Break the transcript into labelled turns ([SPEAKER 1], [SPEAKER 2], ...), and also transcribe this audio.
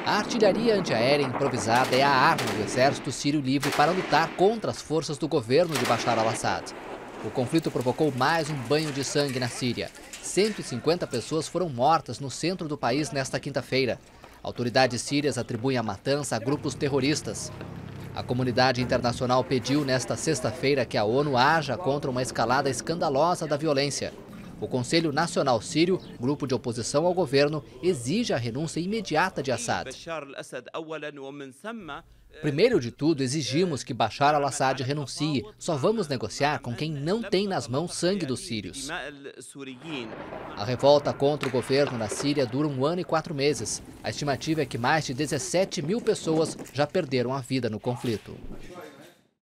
[SPEAKER 1] A artilharia antiaérea improvisada é a arma do exército sírio livre para lutar contra as forças do governo de Bashar al-Assad. O conflito provocou mais um banho de sangue na Síria. 150 pessoas foram mortas no centro do país nesta quinta-feira. Autoridades sírias atribuem a matança a grupos terroristas. A comunidade internacional pediu nesta sexta-feira que a ONU haja contra uma escalada escandalosa da violência. O Conselho Nacional Sírio, grupo de oposição ao governo, exige a renúncia imediata de Assad. Primeiro de tudo, exigimos que Bashar al-Assad renuncie. Só vamos negociar com quem não tem nas mãos sangue dos sírios. A revolta contra o governo na Síria dura 1 ano e 4 meses. A estimativa é que mais de 17 mil pessoas já perderam a vida no conflito.